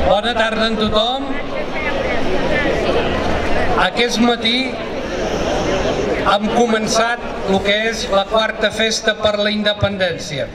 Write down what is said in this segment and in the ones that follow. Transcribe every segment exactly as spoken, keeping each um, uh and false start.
Bona tarda a tothom. Aquest matí hem començat el que és la quarta festa per la independència.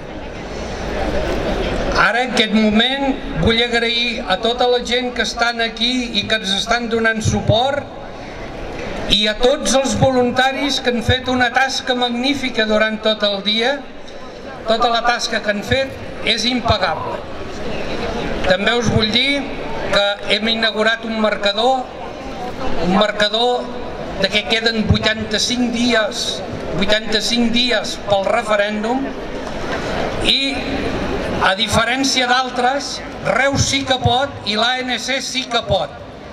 Ara, en aquest moment, vull agrair a tota la gent que estan aquí i que ens estan donant suport i a tots els voluntaris que han fet una tasca magnífica durant tot el dia. Tota la tasca que han fet és impagable. També us vull dir que hem inaugurat un marcador, un marcador de que queden vuitanta-cinc dies, vuitanta-cinc dies pel referèndum i, a diferència d'altres, Reus sí que pot i l'A N C sí que pot.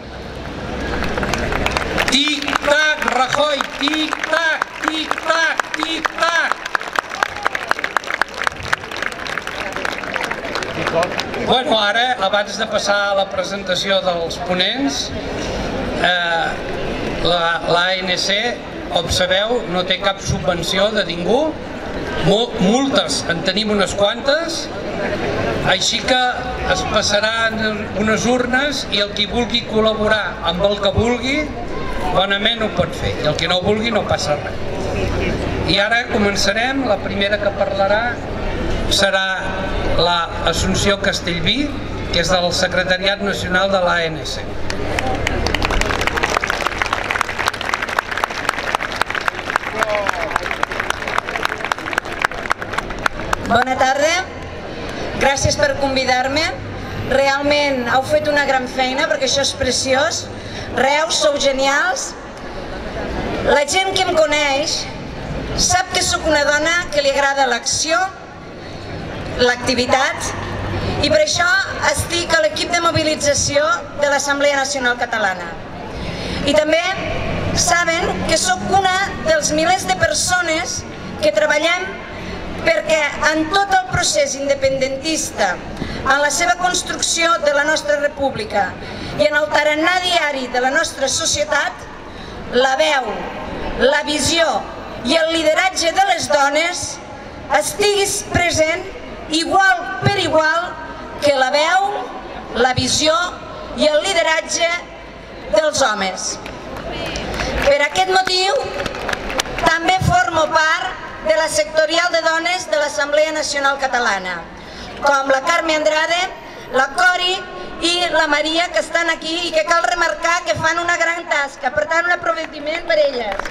Tic-tac, Rajoy, tic-tac, tic-tac, tic-tac. Bueno, ara, abans de passar a la presentació dels ponents, l'A N C, com sabeu, no té cap subvenció de ningú. Multes en tenim unes quantes, així que es passaran unes urnes i el qui vulgui col·laborar amb el que vulgui, bonament ho pot fer, i el que no vulgui no passa res. I ara començarem. La primera que parlarà serà l'Assumpció Castellví, que és del Secretariat Nacional de l'A N C. Bona tarda, gràcies per convidar-me. Realment heu fet una gran feina perquè això és preciós. Reus, sou genials. La gent que em coneix sap que sóc una dona que li agrada l'acció, l'activitat, i per això estic a l'equip de mobilització de l'Assemblea Nacional Catalana. I també saben que sóc una dels milers de persones que treballem perquè en tot el procés independentista, en la seva construcció de la nostra república i en el tarannà diari de la nostra societat, la veu, la visió i el lideratge de les dones estiguis present igual per igual que la veu, la visió i el lideratge dels homes. Per aquest motiu, també formo part de la sectorial de dones de l'Assemblea Nacional Catalana, com la Carme Andrade, la Cori i la Maria, que estan aquí i que cal remarcar que fan una gran tasca. Per tant, un aplaudiment per elles.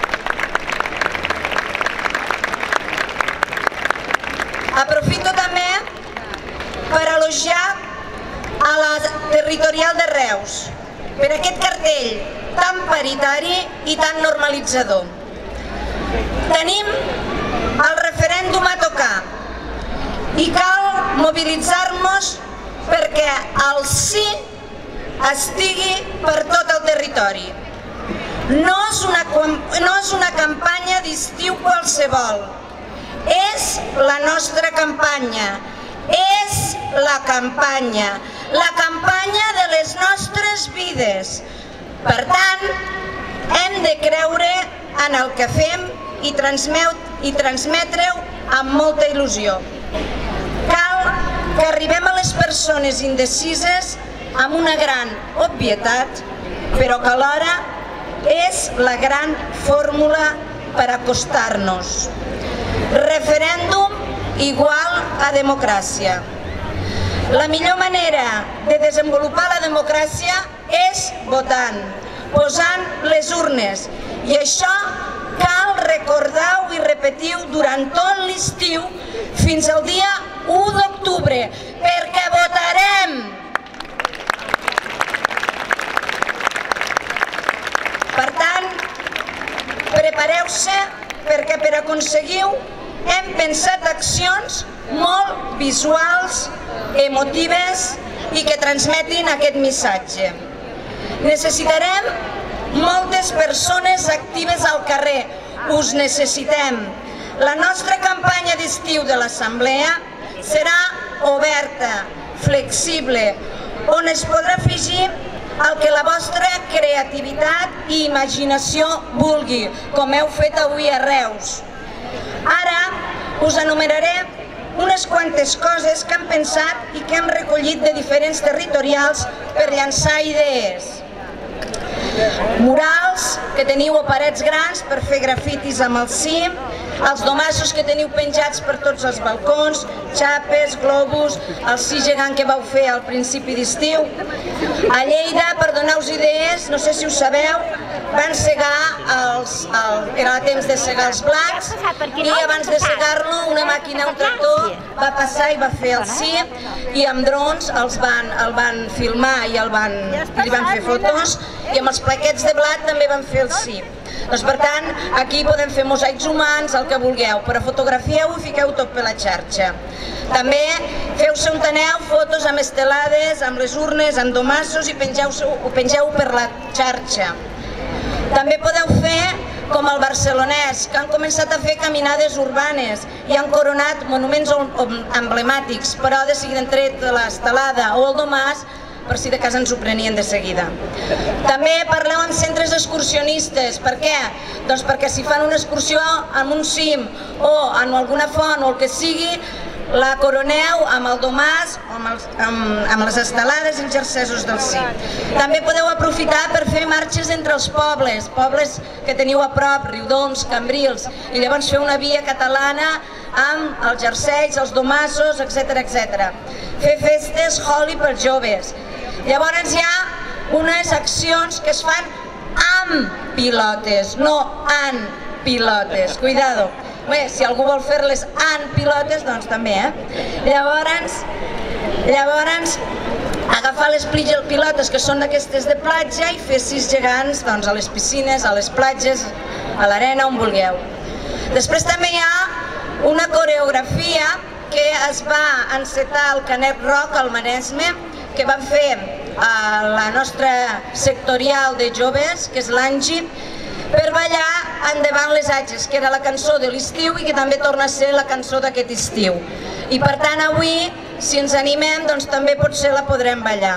Aprofito també per elogiar a la territorial de Reus per aquest cartell tan paritari i tan normalitzador. Tenim el referèndum a tocar i cal mobilitzar-nos perquè el sí estigui per tot el territori. No és una, no és una campanya d'estiu qualsevol, és la nostra campanya, és la campanya, la campanya de les nostres vides. Per tant, hem de creure en el que fem i transmetre-ho amb molta il·lusió. Cal que arribem a les persones indecises amb una gran obvietat, però que alhora és la gran fórmula per acostar-nos. Referèndum igual a democràcia. La millor manera de desenvolupar la democràcia és votant, posant les urnes, i això cal recordar-ho i repetir-ho durant tot l'estiu fins al dia u d'octubre, perquè votarem. Per tant, prepareu-se perquè per aconseguir-ho hem pensat accions molt visuals, emotives i que transmetin aquest missatge. Necessitarem moltes persones actives al carrer. Us necessitem. La nostra campanya d'estiu de l'Assemblea serà oberta, flexible, on es podrà afegir el que la vostra creativitat i imaginació vulgui, com heu fet avui a Reus. Ara us enumeraré unes quantes coses que hem pensat i que hem recollit de diferents territorials per llançar idees. Murals que teniu a parets grans per fer grafitis amb el cim, els domassos que teniu penjats per tots els balcons, xapes, globus, el sí gegant que vau fer al principi d'estiu. A Lleida, per donar-vos idees, no sé si ho sabeu, van segar els... era el temps de segar els blancs i abans de segar-lo una màquina, un tractor, va passar i va fer el sí i amb drons els van, el van filmar i el van, li van fer fotos i amb els plaquets de blat també van fer el sí. Doncs per tant, aquí podem fer mosaics humans, el que vulgueu, però fotografieu-ho i fiqueu tot per la xarxa. També feu-se on teneu fotos amb estelades, amb les urnes, amb domassos i pengeu-ho pengeu per la xarxa. També podeu fer com el barcelonès, que han començat a fer caminades urbanes i han coronat monuments emblemàtics, però de seguida han tret l'estelada o el domàs per si de cas ens ho prenien de seguida. També parleu amb centres excursionistes. Per què? Doncs perquè si fan una excursió en un cim o en alguna font o el que sigui, la coroneu amb el domàs o amb, els, amb, amb les estelades i els jersesos del cim. També podeu aprofitar per fer marxes entre els pobles, pobles que teniu a prop, Riudoms, Cambrils, i llavors fer una via catalana amb els jerseis, els domassos, etcètera, etcètera. Fer festes Holi pels joves. Llavors hi ha unes accions que es fan amb pilotes, no en pilotes, cuidado. Bé, si algú vol fer-les en pilotes, doncs també, eh? Llavors, llavors agafar les pilotes que són d'aquestes de platja i fer sis gegants doncs, a les piscines, a les platges, a l'arena, on vulgueu. Després també hi ha una coreografia que es va encetar al Canet Rock, al Maresme, que van fer a la nostra sectorial de joves, que és l'Angi, per ballar Endavant les Atges, que era la cançó de l'estiu i que també torna a ser la cançó d'aquest estiu. I per tant avui, si ens animem, doncs també potser la podrem ballar.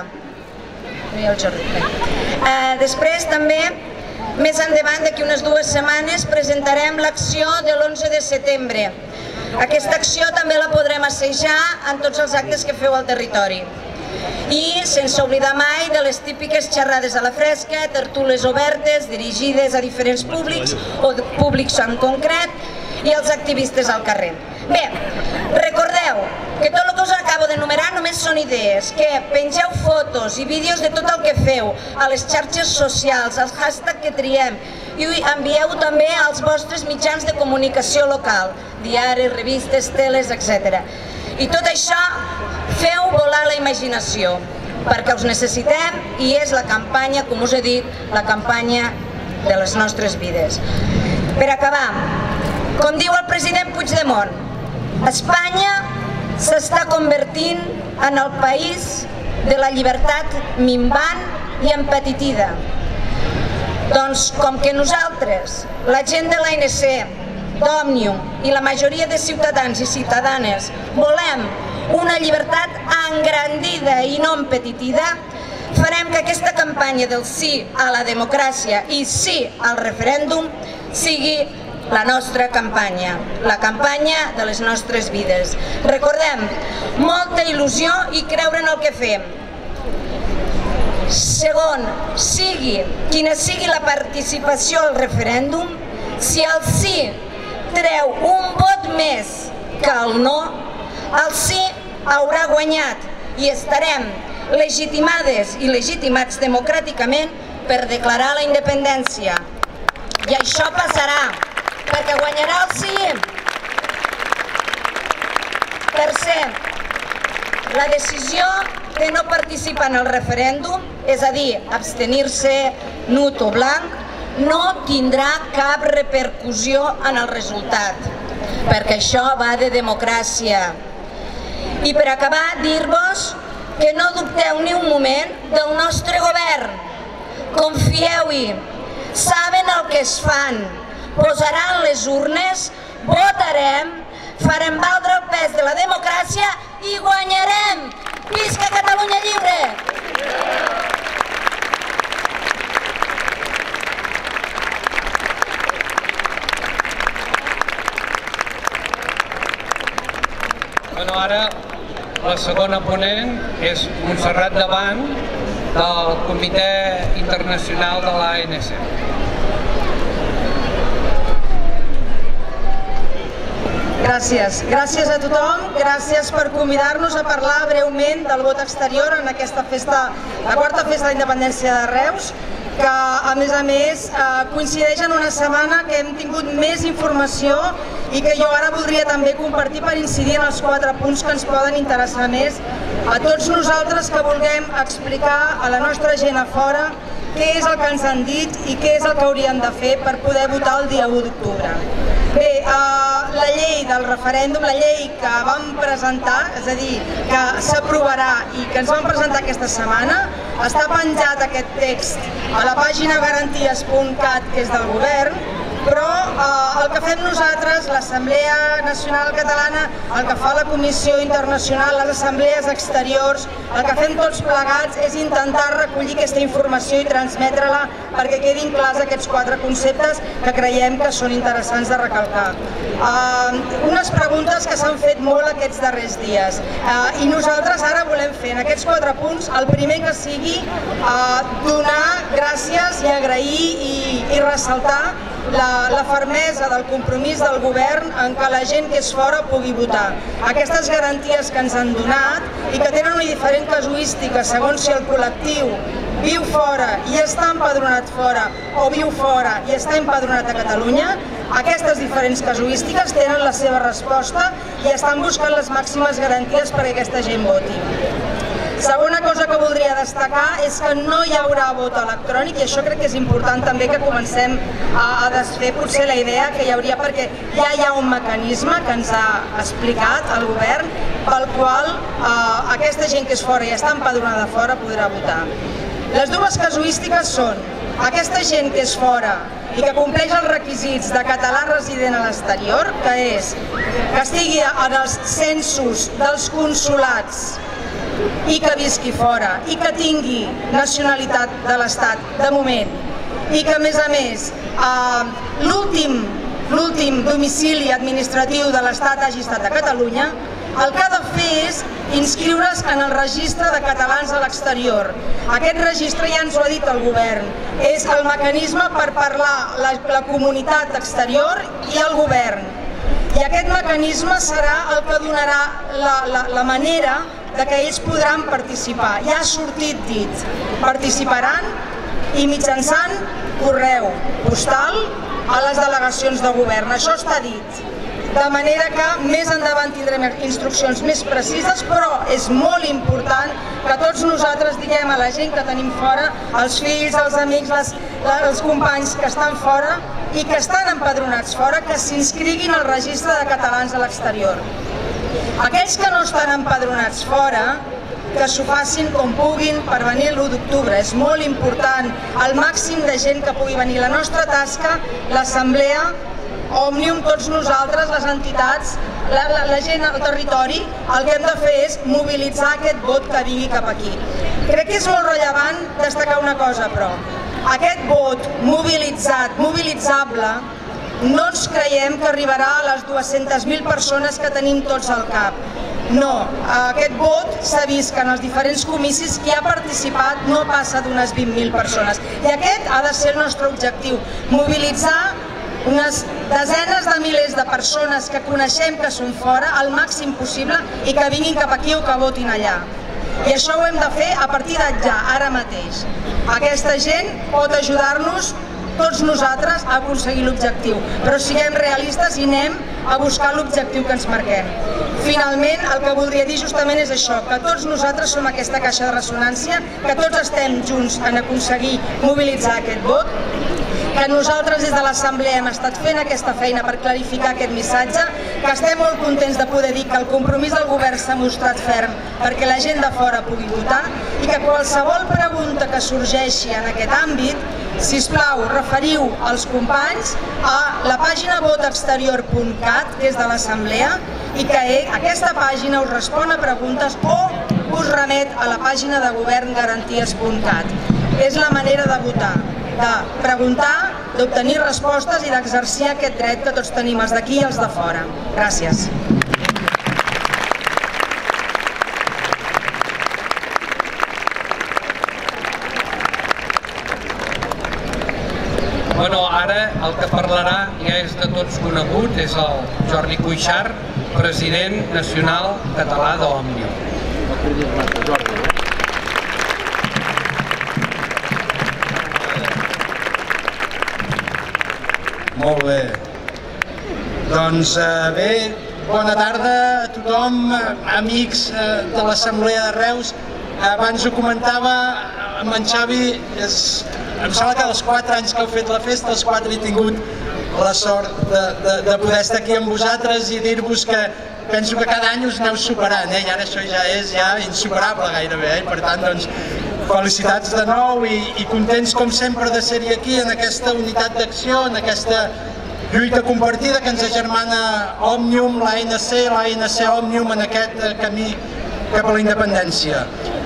Després també, més endavant, d'aquí unes dues setmanes, presentarem l'acció de l'onze de setembre. Aquesta acció també la podrem assajar en tots els actes que feu al territori. I sense oblidar mai de les típiques xerrades a la fresca, tertúlies obertes, dirigides a diferents públics o públics en concret i els activistes al carrer. Bé, recordeu que tot el que us acabo d'enumerar només són idees, que pengeu fotos i vídeos de tot el que feu a les xarxes socials, als hashtags que triem, i envieu també als vostres mitjans de comunicació local, diaris, revistes, teles, etcètera. I tot això feu volar la imaginació, perquè us necessitem i és la campanya, com us he dit, la campanya de les nostres vides. Per acabar, com diu el president Puigdemont, Espanya s'està convertint en el país de la llibertat minvant i empetitida. Doncs com que nosaltres, la gent de l'A N C, d'Òmnium i la majoria de ciutadans i ciutadanes volem una llibertat engrandida i no empetitida, farem que aquesta campanya del sí a la democràcia i sí al referèndum sigui la nostra campanya, la campanya de les nostres vides. Recordem, molta il·lusió i creure en el que fem. Segon, sigui quina sigui la participació al referèndum, si el sí treu un vot més que el no, el sí haurà guanyat i estarem legitimades i legitimats democràticament per declarar la independència. I això passarà, perquè guanyarà el sí. Tercer, la decisió de no participar en el referèndum, és a dir, abstenir-se, nut o blanc, no tindrà cap repercussió en el resultat, perquè això va de democràcia. I per acabar, dir-vos que no dubteu ni un moment del nostre govern. Confieu-hi, saben el que es fan, posaran les urnes, votarem, farem valdre el pes de la democràcia i guanyarem! Visca Catalunya lliure! la segona ponent és Montserrat Davant, del Comitè Internacional de l'A N C. Gràcies. Gràcies a tothom, gràcies per convidar-nos a parlar breument del vot exterior en aquesta festa, la quarta festa de la independència de Reus, que a més a més coincideix en una setmana que hem tingut més informació i que jo ara voldria també compartir per incidir en els quatre punts que ens poden interessar més a tots nosaltres que vulguem explicar a la nostra gent a fora què és el que ens han dit i què és el que hauríem de fer per poder votar el dia u d'octubre. Bé, la llei del referèndum, la llei que vam presentar, és a dir, que s'aprovarà i que ens vam presentar aquesta setmana, està penjat aquest text a la pàgina garanties punt cat, que és del govern, però el que fem nosaltres, l'Assemblea Nacional Catalana, el que fa la Comissió Internacional, les assemblees exteriors, el que fem tots plegats és intentar recollir aquesta informació i transmetre-la perquè quedin clars aquests quatre conceptes que creiem que són interessants de recalcar. Unes preguntes que s'han fet molt aquests darrers dies i nosaltres ara volem fer en aquests quatre punts el primer que sigui donar gràcies i agrair i ressaltar la fermesa del compromís del govern en què la gent que és fora pugui votar. Aquestes garanties que ens han donat i que tenen una diferent casuística segons si el col·lectiu viu fora i està empadronat fora o viu fora i està empadronat a Catalunya, aquestes diferents casuístiques tenen la seva resposta i estan buscant les màximes garanties perquè aquesta gent voti. Segona cosa que voldria destacar és que no hi haurà vot electrònic i això crec que és important també que comencem a desfer potser la idea que hi hauria perquè ja hi ha un mecanisme que ens ha explicat el govern pel qual aquesta gent que és fora i està empadronada fora podrà votar. Les dues casuístiques són aquesta gent que és fora i que compleix els requisits de català resident a l'exterior, que és que estigui en els censos dels consolats i que visqui fora i que tingui nacionalitat de l'Estat de moment i que a més a més l'últim domicili administratiu de l'Estat hagi estat a Catalunya, el que ha de fer és inscriure's en el registre de catalans a l'exterior. Aquest registre ja ens ho ha dit el govern, és el mecanisme per parlar la comunitat exterior i el govern. I aquest mecanisme serà el que donarà la manera que ells podran participar. Ja ha sortit dit, participaran i mitjançant correu postal a les delegacions de govern. Això està dit. De manera que més endavant tindrem instruccions més precises, però és molt important que tots nosaltres diguem a la gent que tenim fora, els fills, els amics, els companys que estan fora i que estan empadronats fora, que s'inscriguin al registre de catalans a l'exterior. Aquells que no estan empadronats fora, que s'ho facin com puguin per venir l'u d'octubre. És molt important el màxim de gent que pugui venir. La nostra tasca, l'Assemblea, Òmnium, tots nosaltres, les entitats, la gent al territori, el que hem de fer és mobilitzar aquest vot que vingui cap aquí. Crec que és molt rellevant destacar una cosa, però. Aquest vot mobilitzat, mobilitzable, no ens creiem que arribarà a les dues-centes mil persones que tenim tots al cap. No, aquest vot s'ha vist que en els diferents comicis qui ha participat no passa d'unes vint mil persones. I aquest ha de ser el nostre objectiu, mobilitzar unes desenes de milers de persones que coneixem que són fora, al màxim possible, i que vinguin cap aquí o que votin allà. I això ho hem de fer a partir d'allà, ara mateix. Aquesta gent pot ajudar-nos, tots nosaltres, a aconseguir l'objectiu. Però siguem realistes i anem a buscar l'objectiu que ens marquem. Finalment, el que voldria dir justament és això, que tots nosaltres som aquesta caixa de ressonància, que tots estem junts en aconseguir mobilitzar aquest vot, que nosaltres des de l'Assemblea hem estat fent aquesta feina per clarificar aquest missatge, que estem molt contents de poder dir que el compromís del govern s'ha mostrat ferm perquè la gent de fora pugui votar i que qualsevol pregunta que sorgeixi en aquest àmbit, sisplau, referiu als companys a la pàgina vot exterior punt cat, que és de l'Assemblea, i que aquesta pàgina us respon a preguntes o us remet a la pàgina de govern garanties punt cat. És la manera de votar, de preguntar, d'obtenir respostes i d'exercir aquest dret que tots tenim, els d'aquí i els de fora. Gràcies. Bueno, ara el que parlarà ja és de tots conegut, és el Jordi Cuixart, president nacional català d'Òmnium. Molt bé. Doncs bé, bona tarda a tothom, amics de l'Assemblea de Reus. Abans ho comentava amb en Xavi, em sembla que dels quatre anys que heu fet la festa, els quatre he tingut la sort de poder estar aquí amb vosaltres i dir-vos que penso que cada any us aneu superant, i ara això ja és insuperable gairebé, per tant, doncs, felicitats de nou i contents com sempre de ser-hi aquí en aquesta unitat d'acció, en aquesta lluita compartida que ens agermana Òmnium, l'A N C, l'A N C Òmnium en aquest camí cap a la independència.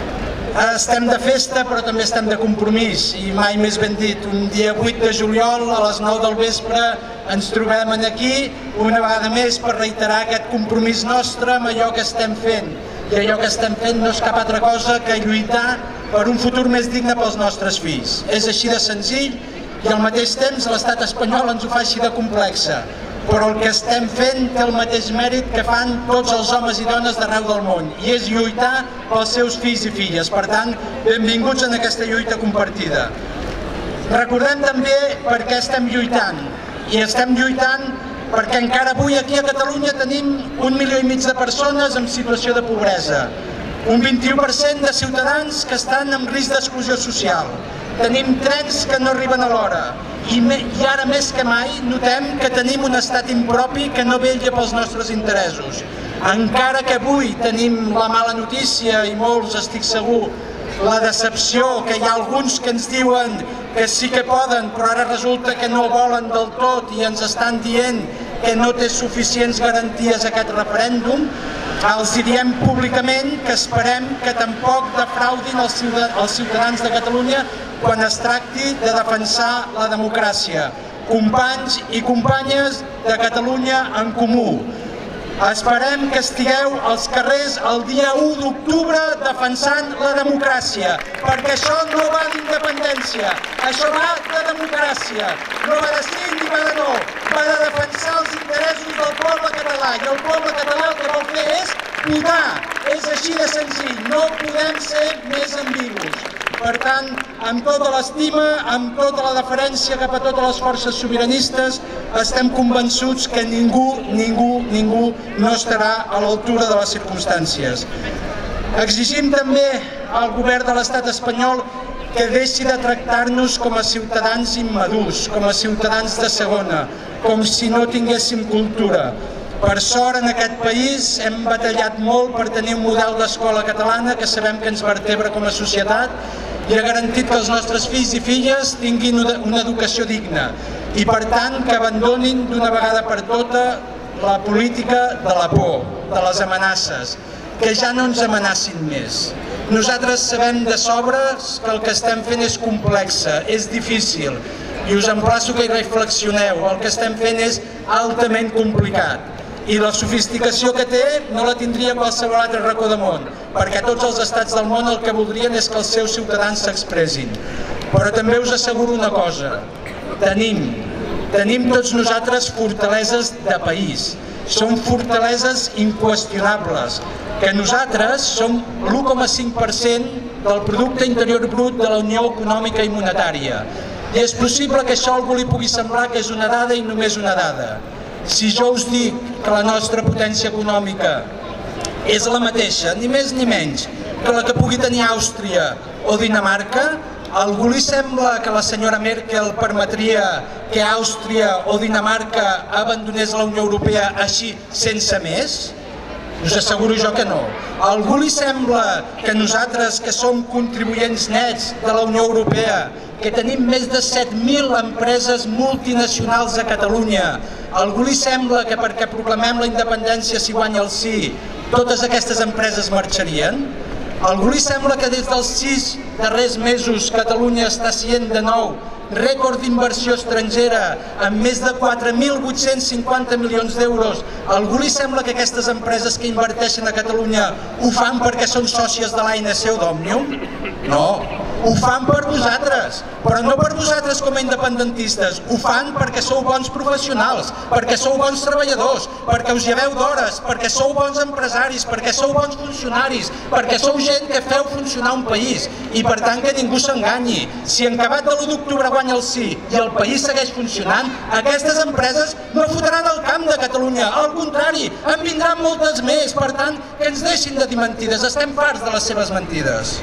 Estem de festa però també estem de compromís i mai més ben dit. Un dia vuit de juliol a les nou del vespre ens trobem aquí una vegada més per reiterar aquest compromís nostre amb allò que estem fent. I allò que estem fent no és cap altra cosa que lluitar per un futur més digne pels nostres fills. És així de senzill i al mateix temps l'estat espanyol ens ho fa així de complexa. Però el que estem fent té el mateix mèrit que fan tots els homes i dones d'arreu del món, i és lluitar pels seus fills i filles. Per tant, benvinguts en aquesta lluita compartida. Recordem també per què estem lluitant, i estem lluitant perquè encara avui aquí a Catalunya tenim un milió i mig de persones en situació de pobresa, un vint-i-u per cent de ciutadans que estan en risc d'exclusió social, tenim trens que no arriben a l'hora, i ara més que mai notem que tenim un estat impropi que no vetlla pels nostres interessos. Encara que avui tenim la mala notícia, i molts, estic segur, la decepció, que hi ha alguns que ens diuen que sí que poden, però ara resulta que no volen del tot i ens estan dient que no té suficients garanties aquest referèndum, els diem públicament que esperem que tampoc defraudin els ciutadans de Catalunya quan es tracti de defensar la democràcia. Companys i companyes de Catalunya en Comú, esperem que estigueu als carrers el dia u d'octubre defensant la democràcia, perquè això no va d'independència, això va de democràcia, no va de sí ni va de no, va de defensar els interessos del poble català, i el poble català el que vol fer és votar, és així de senzill, no podem ser més ambigus. Per tant, amb tota l'estima, amb tota la deferència cap a totes les forces sobiranistes, estem convençuts que ningú, ningú, ningú no estarà a l'altura de les circumstàncies. Exigim també al govern de l'estat espanyol que deixi de tractar-nos com a ciutadans immadurs, com a ciutadans de segona, com si no tinguéssim cultura. Per sort, en aquest país hem batallat molt per tenir un model d'escola catalana que sabem que ens vertebra com a societat i ha garantit que els nostres fills i filles tinguin una educació digna i, per tant, que abandonin d'una vegada per tota la política de la por, de les amenaces, que ja no ens amenacin més. Nosaltres sabem de sobres que el que estem fent és complexa, és difícil, i us emplaço que hi reflexioneu. El que estem fent és altament complicat. I la sofisticació que té no la tindria qualsevol altre racó del món, perquè tots els estats del món el que voldrien és que els seus ciutadans s'expressin. Però també us asseguro una cosa, tenim, tenim tots nosaltres fortaleses de país, són fortaleses inqüestionables, que nosaltres som l'u coma cinc per cent del producte interior brut de la Unió Econòmica i Monetària. I és possible que això a algú li pugui semblar que és una dada i només una dada. Si jo us dic que la nostra potència econòmica és la mateixa, ni més ni menys, que la que pugui tenir Àustria o Dinamarca, a algú li sembla que la senyora Merkel permetria que Àustria o Dinamarca abandonés la Unió Europea així sense més? Us asseguro jo que no. A algú li sembla que nosaltres, que som contribuents nets de la Unió Europea, que tenim més de set mil empreses multinacionals a Catalunya, a algú li sembla que perquè proclamem la independència si guanya el sí, totes aquestes empreses marxarien? A algú li sembla que des dels sis darrers mesos Catalunya està sent de nou rècord d'inversió estrangera amb més de quatre mil vuit-cents cinquanta milions d'euros? A algú li sembla que aquestes empreses que inverteixen a Catalunya ho fan perquè són sòcies de l'A N C o d'Òmnium? No. Ho fan per vosaltres, però no per vosaltres com a independentistes, ho fan perquè sou bons professionals, perquè sou bons treballadors, perquè us lleveu d'hores, perquè sou bons empresaris, perquè sou bons funcionaris, perquè sou gent que feu funcionar un país i per tant que ningú s'enganyi. Si en acabat de l'u d'octubre guanya el sí i el país segueix funcionant, aquestes empreses no fotran el camp de Catalunya, al contrari, en vindran moltes més, per tant que ens deixin de dir mentides, estem farts de les seves mentides.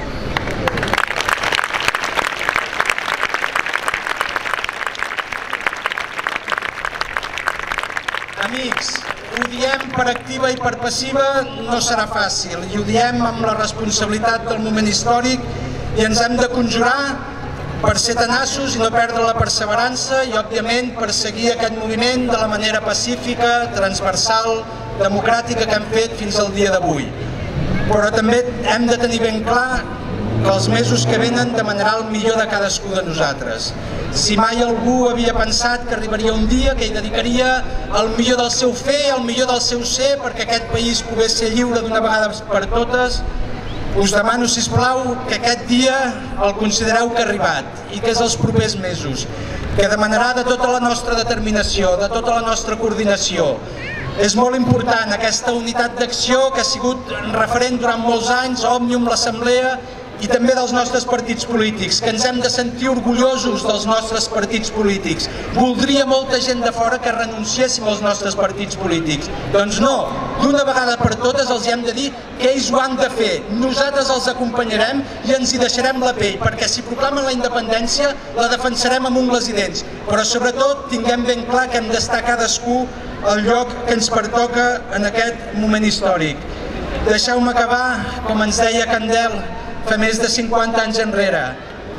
Amics, ho diem per activa i per passiva, no serà fàcil, i ho diem amb la responsabilitat del moment històric i ens hem de conjurar per ser tenaços i no perdre la perseverança i, òbviament, per seguir aquest moviment de la manera pacífica, transversal, democràtica que hem fet fins al dia d'avui. Però també hem de tenir ben clar que els mesos que venen demanarà el millor de cadascú de nosaltres. Si mai algú havia pensat que arribaria un dia que hi dedicaria el millor del seu fer, el millor del seu ser, perquè aquest país pogués ser lliure d'una vegada per totes, us demano, sisplau, que aquest dia el considereu que ha arribat i que és els propers mesos, que demanarà de tota la nostra determinació, de tota la nostra coordinació. És molt important aquesta unitat d'acció que ha sigut referent durant molts anys, òmnium l'Assemblea, i també dels nostres partits polítics, que ens hem de sentir orgullosos dels nostres partits polítics. Voldria molta gent de fora que renunciéssim als nostres partits polítics. Doncs no, d'una vegada per totes els hem de dir que ells ho han de fer. Nosaltres els acompanyarem i ens hi deixarem la pell, perquè si proclamen la independència la defensarem amb ungles i dents. Però sobretot tinguem ben clar que hem d'estar cadascú al lloc que ens pertoca en aquest moment històric. Deixeu-me acabar, com ens deia Candel, fa més de cinquanta anys enrere.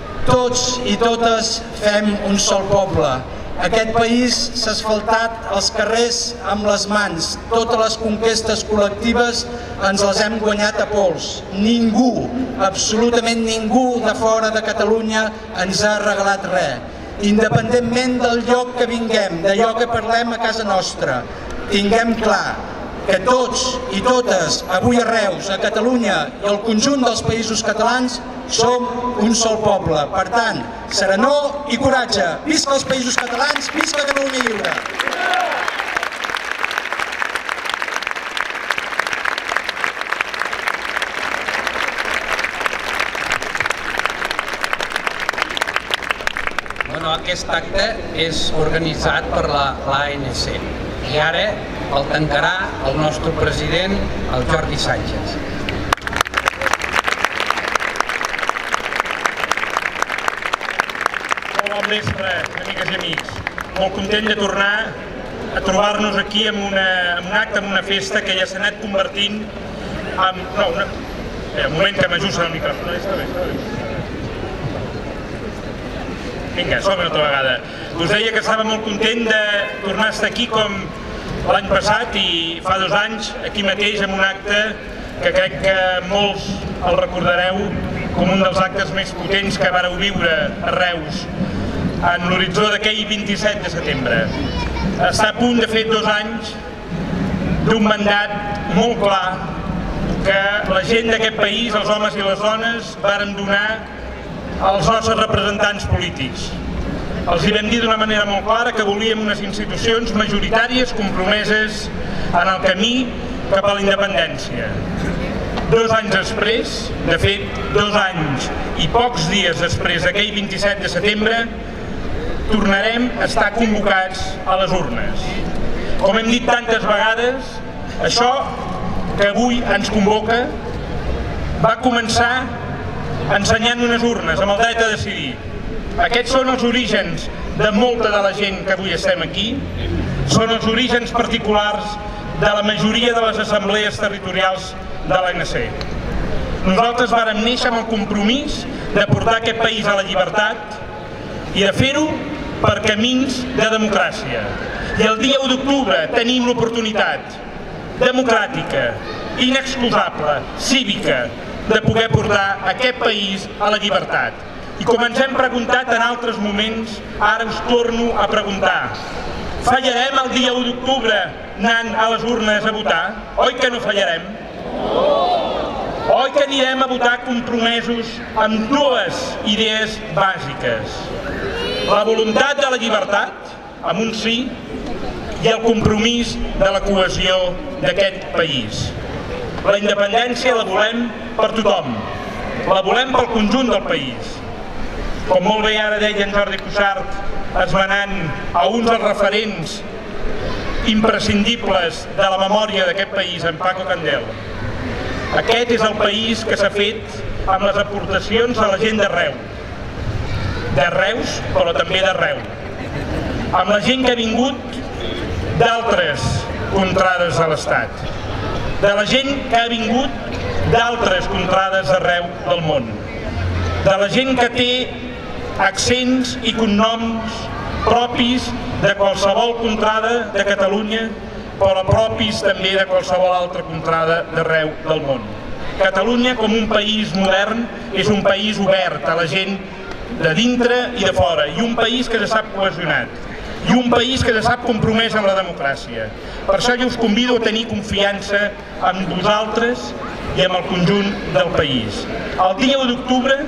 Tots i totes fem un sol poble. Aquest país s'ha asfaltat els carrers amb les mans. Totes les conquestes col·lectives ens les hem guanyat a pols. Ningú, absolutament ningú de fora de Catalunya ens ha regalat res. Independentment del lloc que vinguem, d'allò que parlem a casa nostra, tinguem clar que tots i totes, avui a Reus, a Catalunya i al conjunt dels països catalans, som un sol poble. Per tant, serenor i coratge. Visca els països catalans, visca Catalunya lliure! Bueno, aquest acte és organitzat per l'A N C i ara el tancarà el nostre president, el Jordi Sánchez. Molt bon vespre, amigues i amics. Molt content de tornar a trobar-nos aquí en un acte, en una festa que ja s'ha anat convertint en... No, un moment que m'ajusten el micròfon. Està bé, està bé. Vinga, som una altra vegada. Us deia que estava molt content de tornar a estar aquí com l'any passat i fa dos anys, aquí mateix, en un acte que crec que molts el recordareu com un dels actes més potents que vareu viure a Reus en l'horitzó d'aquell vint-i-set de setembre. Està a punt de fer dos anys d'un mandat molt clar que la gent d'aquest país, els homes i les dones, varen donar als nostres representants polítics. Els hi vam dir d'una manera molt clara que volíem unes institucions majoritàries compromeses en el camí cap a la independència. Dos anys després, de fet, dos anys i pocs dies després d'aquell vint-i-set de setembre, tornarem a estar convocats a les urnes. Com hem dit tantes vegades, això que avui ens convoca va començar ensenyant unes urnes amb el dret a decidir. Aquests són els orígens de molta de la gent que avui estem aquí, són els orígens particulars de la majoria de les assemblees territorials de l'A N C. Nosaltres vàrem néixer amb el compromís de portar aquest país a la llibertat i de fer-ho per camins de democràcia. I el dia u d'octubre tenim l'oportunitat democràtica, inexcusable, cívica, de poder portar aquest país a la llibertat. I com ens hem preguntat en altres moments, ara us torno a preguntar. Fallarem el dia u d'octubre anant a les urnes a votar? Oi que no fallarem? Oi que anirem a votar compromesos amb dues idees bàsiques. La voluntat de la llibertat, amb un sí, i el compromís de la cohesió d'aquest país. La independència la volem per tothom, la volem pel conjunt del país. Com molt bé ara deia en Jordi Cuixart, esmenant a uns dels referents imprescindibles de la memòria d'aquest país, en Paco Candel. Aquest és el país que s'ha fet amb les aportacions de la gent d'arreu. De Reus, però també d'arreu. Amb la gent que ha vingut d'altres contrades de l'Estat. De la gent que ha vingut d'altres contrades d'arreu del món. De la gent que té accents i cognoms propis de qualsevol contrada de Catalunya, però propis també de qualsevol altra contrada d'arreu del món. Catalunya, com un país modern, és un país obert a la gent de dintre i de fora, i un país que se sap cohesionat, i un país que se sap compromès amb la democràcia. Per això jo us convido a tenir confiança en vosaltres i amb el conjunt del país. El dia u d'octubre,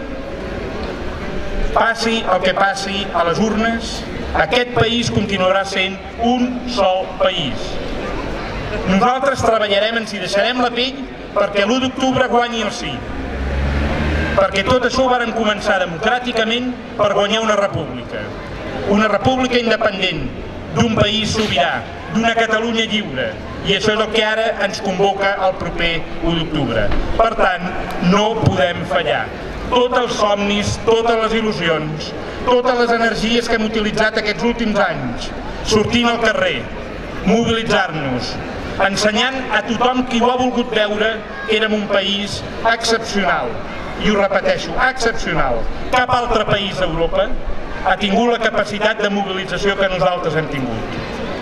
passi el que passi a les urnes, aquest país continuarà sent un sol país. Nosaltres treballarem, ens hi deixarem la pell perquè l'u d'octubre guanyi el sí. Perquè tot això ho varen començar democràticament per guanyar una república. Una república independent, d'un país sobirà, d'una Catalunya lliure. I això és el que ara ens convoca el proper u d'octubre. Per tant, no podem fallar. Tots els somnis, totes les il·lusions, totes les energies que hem utilitzat aquests últims anys, sortint al carrer, mobilitzar-nos, ensenyant a tothom qui ho ha volgut veure que érem un país excepcional. I ho repeteixo, excepcional. Cap altre país d'Europa ha tingut la capacitat de mobilització que nosaltres hem tingut.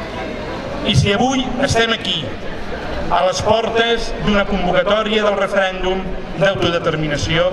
I si avui estem aquí, a les portes d'una convocatòria del referèndum d'autodeterminació,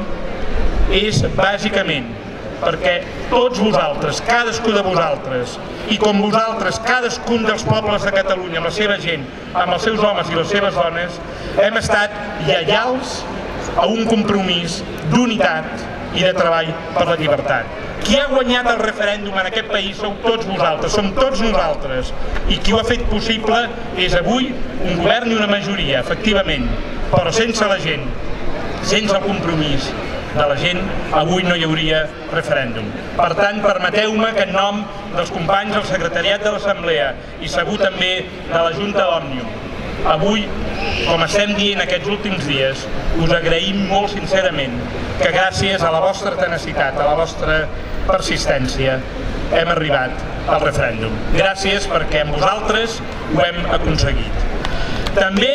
és bàsicament perquè tots vosaltres, cadascú de vosaltres, i com vosaltres, cadascun dels pobles de Catalunya, amb la seva gent, amb els seus homes i les seves dones, hem estat lleials a un compromís d'unitat i de treball per la llibertat. Qui ha guanyat el referèndum en aquest país sou tots vosaltres, som tots nosaltres, i qui ho ha fet possible és avui un govern i una majoria, efectivament, però sense la gent, sense el compromís de la gent, avui no hi hauria referèndum. Per tant, permeteu-me que en nom dels companys del secretariat de l'Assemblea i segur també de la Junta d'Òmnium, avui, com estem dient aquests últims dies, us agraïm molt sincerament que gràcies a la vostra tenacitat, a la vostra persistència, hem arribat al referèndum. Gràcies perquè amb vosaltres ho hem aconseguit. També,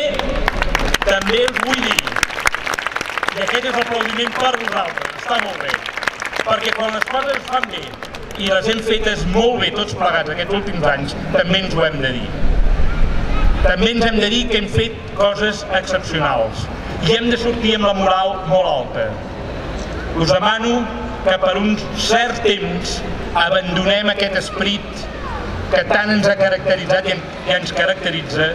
també us vull dir, i aquest és l'aplaudiment per vosaltres, està molt bé, perquè quan les coses es fan bé i les hem fetes molt bé tots plegats aquests últims anys, també ens ho hem de dir. També ens hem de dir que hem fet coses excepcionals i hem de sortir amb la moral molt alta. Us demano que per un cert temps abandonem aquest esperit que tant ens ha caracteritzat i ens caracteritza,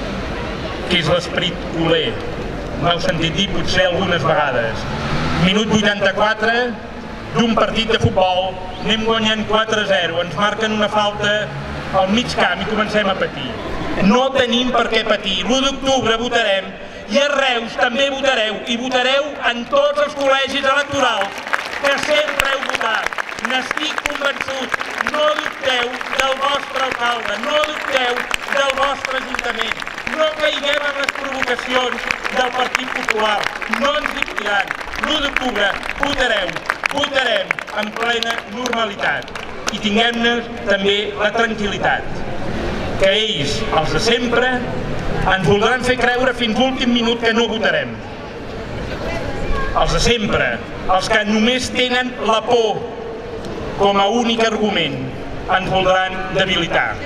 que és l'esperit culer. M'heu sentit dir potser algunes vegades. Minut vuitanta-quatre d'un partit de futbol, anem guanyant quatre a zero, ens marquen una falta al mig camp i comencem a patir. No tenim per què patir. l'u d'octubre votarem i a Reus també votareu, i votareu en tots els col·legis electorals que sempre heu votat. N'estic convençut. No dubteu del vostre alcalde, no dubteu del vostre ajuntament. No caiguem en les provocacions del Partit Popular, no ens dividiran. l'u d'octubre votareu, votarem en plena normalitat i tinguem-ne també la tranquil·litat que ells, els de sempre, ens voldran fer creure fins l'últim minut que no votarem. Els de sempre, els que només tenen la por com a únic argument, ens voldran debilitar.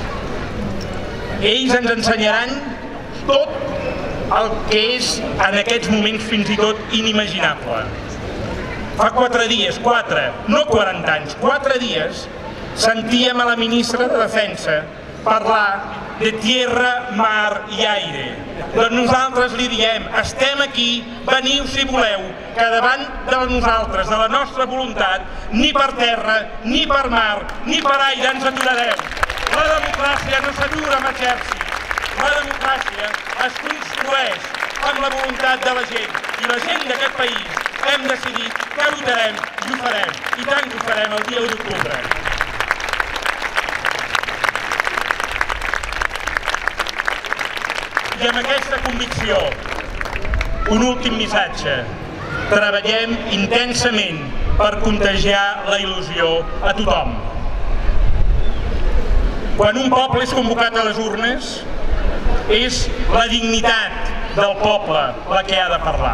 Ells ens ensenyaran tot el que és en aquests moments fins i tot inimaginable. Fa quatre dies, quatre, no quaranta anys, quatre dies, sentíem a la ministra de Defensa parlar de tierra, mar i aire. Doncs nosaltres li diem, estem aquí, veniu si voleu, que davant de nosaltres, de la nostra voluntat, ni per terra, ni per mar, ni per aire ens aturarem. La democràcia no s'atura amb exèrcit. La democràcia es construeix amb la voluntat de la gent. I la gent d'aquest país hem decidit que votarem i ho farem. I tant que ho farem el dia u d'octubre. I amb aquesta convicció, un últim missatge. Treballem intensament per contagiar la il·lusió a tothom. Quan un poble és convocat a les urnes, és la dignitat del poble la que ha de parlar.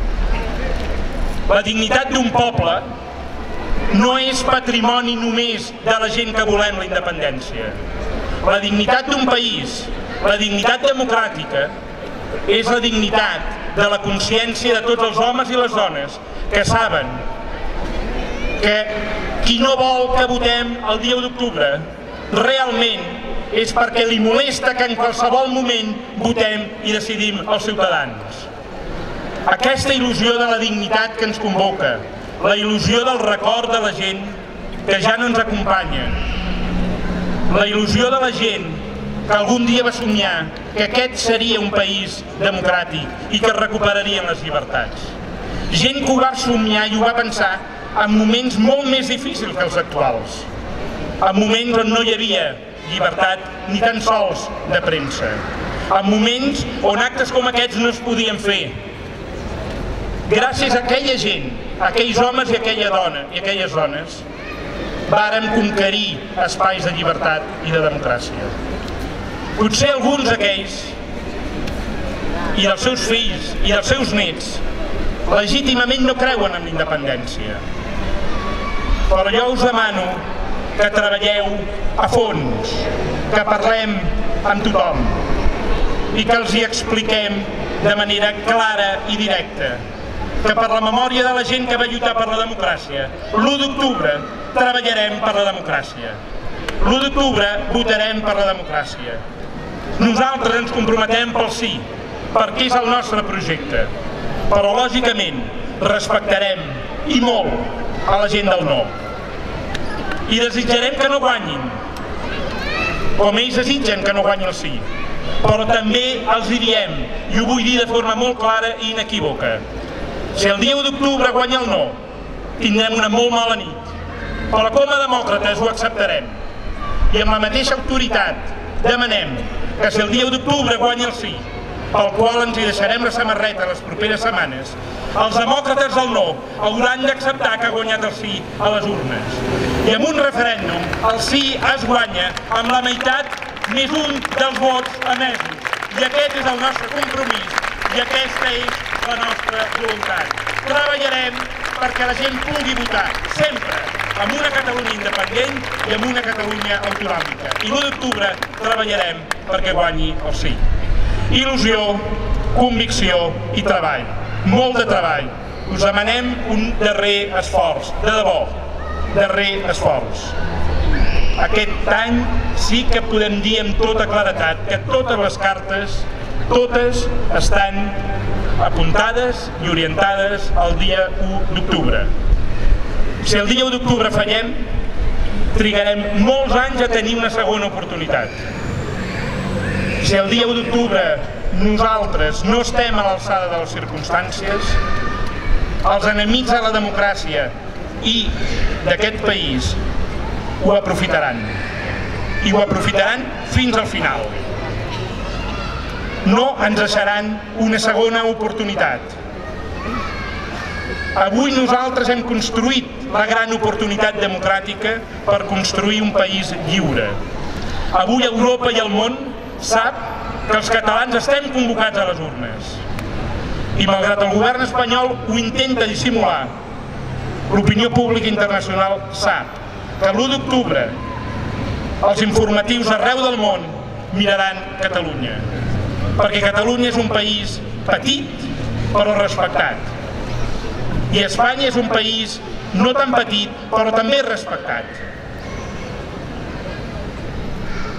La dignitat d'un poble no és patrimoni només de la gent que volem la independència. La dignitat d'un país, la dignitat democràtica, és la dignitat de la consciència de tots els homes i les dones que saben que qui no vol que votem el dia u d'octubre realment és perquè li molesta que en qualsevol moment votem i decidim els ciutadans. Aquesta il·lusió de la dignitat que ens convoca, la il·lusió del record de la gent que ja no ens acompanya, la il·lusió de la gent que algun dia va somiar que aquest seria un país democràtic i que es recuperarien les llibertats. Gent que ho va somiar i ho va pensar en moments molt més difícils que els actuals, en moments on no hi havia llibertat ni tan sols de premsa, en moments on actes com aquests no es podien fer. Gràcies a aquella gent, a aquells homes i a aquella dona i a aquelles dones, vàrem conquerir espais de llibertat i de democràcia. Potser alguns d'aquells i dels seus fills i dels seus nets legítimament no creuen en la independència, però jo us demano que treballeu a fons, que parlem amb tothom i que els hi expliquem de manera clara i directa que per la memòria de la gent que va lluitar per la democràcia, l'u d'octubre treballarem per la democràcia. l'u d'octubre votarem per la democràcia. Nosaltres ens comprometem pel sí, perquè és el nostre projecte, però lògicament respectarem i molt a la gent del no. I desitjarem que no guanyin, com ells desitgen que no guanyi el sí, però també els hi diem, i ho vull dir de forma molt clara i inequívoca, si el dia u d'octubre guanya el no, tindrem una molt mala nit, però com a demòcrates ho acceptarem. I amb la mateixa autoritat demanem que si el dia u d'octubre guanya el sí, pel qual ens hi deixarem la samarreta les properes setmanes, els demòcrates del no hauran d'acceptar que ha guanyat el sí a les urnes. I en un referèndum el sí es guanya amb la meitat més un dels vots emesos. I aquest és el nostre compromís i aquesta és la nostra voluntat. Treballarem perquè la gent pugui votar sempre en una Catalunya independent i en una Catalunya autonòmica. I l'u d'octubre treballarem perquè guanyi el sí. Il·lusió, convicció i treball. Molt de treball. Us demanem un darrer esforç, de debò, darrer esforç. Aquest any sí que podem dir amb tota claretat que totes les cartes, totes estan apuntades i orientades al dia u d'octubre. Si el dia u d'octubre fallem, trigarem molts anys a tenir una segona oportunitat. Si el dia u d'octubre nosaltres no estem a l'alçada de les circumstàncies, els enemics de la democràcia i d'aquest país ho aprofitaran. I ho aprofitaran fins al final. No ens deixaran una segona oportunitat. Avui nosaltres hem construït la gran oportunitat democràtica per construir un país lliure. Avui Europa i el món sap que els catalans estem convocats a les urnes. I malgrat el govern espanyol ho intenta dissimular, l'opinió pública internacional sap que l'u d'octubre els informatius arreu del món miraran Catalunya. Perquè Catalunya és un país petit però respectat. I Espanya és un país no tan petit però també respectat.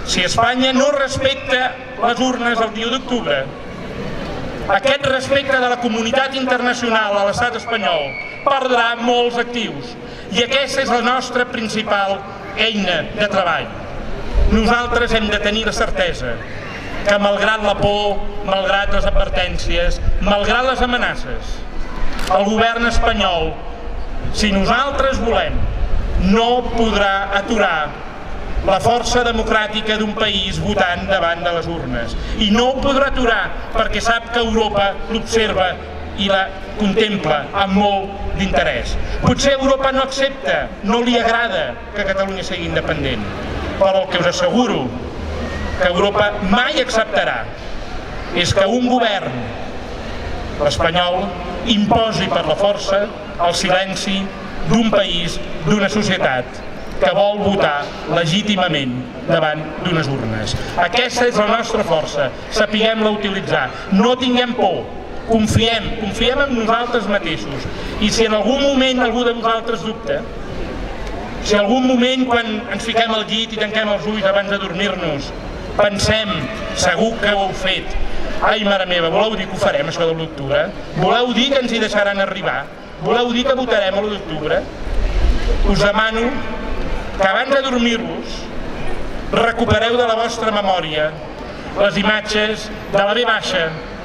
si Espanya no respecta les urnes el dia d'octubre, aquest respecte de la comunitat internacional a l'estat espanyol perdrà molts actius i aquesta és la nostra principal eina de treball. Nosaltres hem de tenir la certesa que malgrat la por, malgrat les advertències, malgrat les amenaces, el govern espanyol, si nosaltres volem, no podrà aturar la força democràtica d'un país votant davant de les urnes. I no ho podrà aturar perquè sap que Europa l'observa i la contempla amb molt d'interès. Potser Europa no accepta, no li agrada que Catalunya sigui independent, però el que us asseguro que Europa mai acceptarà és que un govern, l'espanyol, imposi per la força el silenci d'un país, d'una societat que vol votar legítimament davant d'unes urnes. Aquesta és la nostra força, sapiguem-la utilitzar, no tinguem por, confiem, confiem en nosaltres mateixos. I si en algun moment algú de vosaltres dubta, si en algun moment quan ens fiquem al llit i tanquem els ulls abans de dormir-nos, pensem, segur que ho heu fet, ai mare meva, voleu dir que ho farem això de l'u d'octubre? Voleu dir que ens hi deixaran arribar? Voleu dir que votarem l'u d'octubre? Us demano que abans de dormir-vos recupereu de la vostra memòria les imatges de la ve baixa,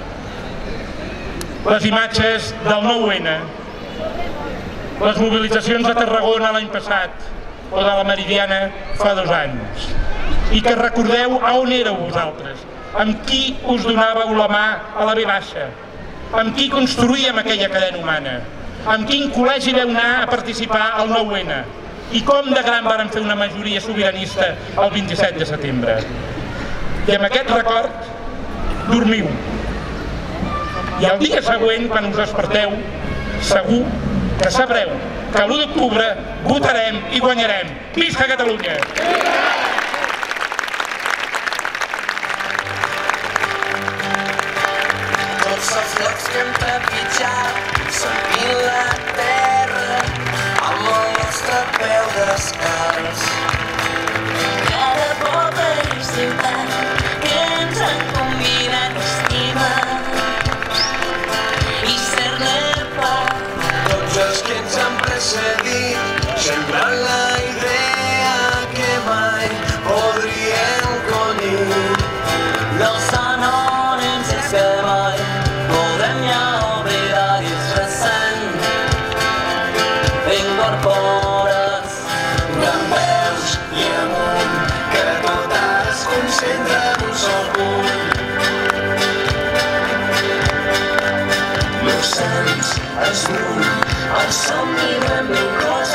les imatges del nou ene, les mobilitzacions de Tarragona l'any passat o de la Meridiana fa dos anys, i que recordeu a on éreu vosaltres, amb qui us donàveu la mà a la ve baixa, amb qui construïem aquella cadena humana, amb quin col·legi veu anar a participar al nou ene i com de gran varen fer una majoria sobiranista el vint-i-set de setembre. I amb aquest record dormiu. I el dia següent, quan us desperteu, segur que sabreu que l'u d'octubre votarem i guanyarem. Visca Catalunya! Tots els llocs que hem trepitjat sentint la terra amb el nostre peu descalç. Cada poble i ciutat que ens han convidat a estimar i ser-ne part. Tots els que ens han precedit sembrant la idea que mai podríem collir. Dels anònims és que mai podem ja oblidar i és recent. Incorpores dempeus i amunt, que tot es concentra en un sol punt. L'oceans es munt, el somni del meu cos